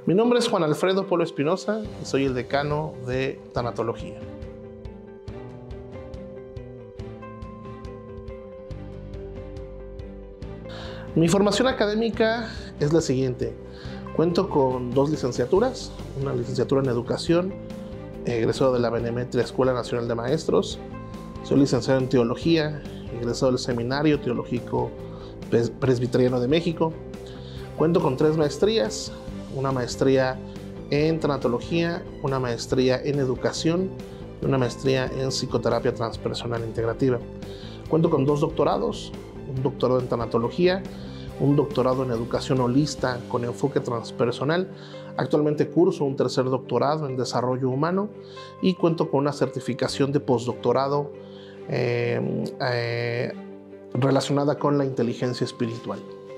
Mi nombre es Juan Alfredo Polo Espinosa y soy el decano de Tanatología. Mi formación académica es la siguiente. Cuento con 2 licenciaturas, una licenciatura en Educación, egresado de la Benemérita Escuela Nacional de Maestros. Soy licenciado en Teología, egresado del Seminario Teológico Presbiteriano de México. Cuento con 3 maestrías, una maestría en Tanatología, una maestría en Educación y una maestría en Psicoterapia Transpersonal Integrativa. Cuento con 2 doctorados, un doctorado en Tanatología, un doctorado en Educación Holista con enfoque transpersonal. Actualmente curso un 3er doctorado en Desarrollo Humano y cuento con una certificación de postdoctorado relacionada con la inteligencia espiritual.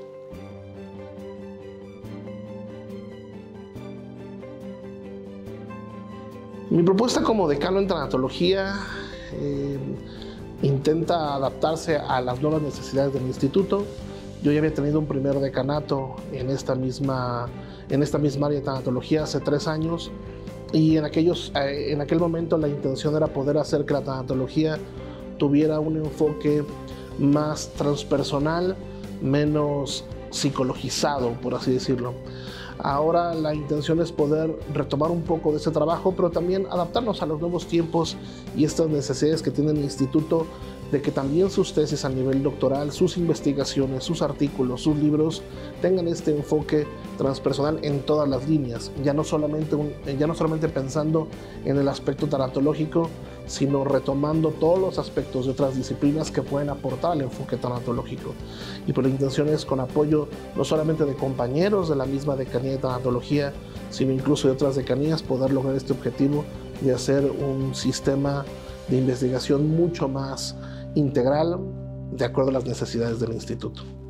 Mi propuesta como decano en Tanatología intenta adaptarse a las nuevas necesidades del instituto. Yo ya había tenido un primer decanato en esta misma área de Tanatología hace 3 años y en aquel momento la intención era poder hacer que la Tanatología tuviera un enfoque más transpersonal, menos psicologizado, por así decirlo. Ahora la intención es poder retomar un poco de ese trabajo, pero también adaptarnos a los nuevos tiempos y estas necesidades que tiene el instituto de que también sus tesis a nivel doctoral, sus investigaciones, sus artículos, sus libros tengan este enfoque transpersonal en todas las líneas, ya no solamente pensando en el aspecto tanatológico, sino retomando todos los aspectos de otras disciplinas que pueden aportar al enfoque tanatológico. Y por la intención es con apoyo no solamente de compañeros de la misma decanía de Tanatología, sino incluso de otras decanías, poder lograr este objetivo de hacer un sistema de investigación mucho más integral de acuerdo a las necesidades del instituto.